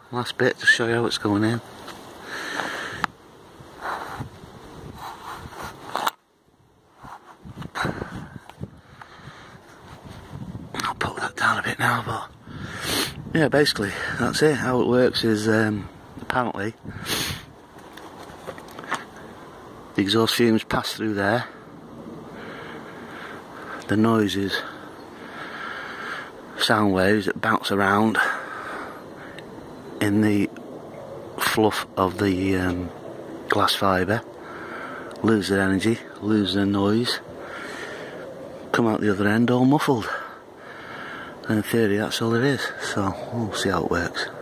last bit to show you how it's going in. I'll put that down a bit now, but yeah, basically that's it. How it works is apparently the exhaust fumes pass through there. The noises, sound waves that bounce around in the fluff of the glass fibre, lose their energy, lose their noise, come out the other end all muffled. And in theory that's all it is, so we'll see how it works.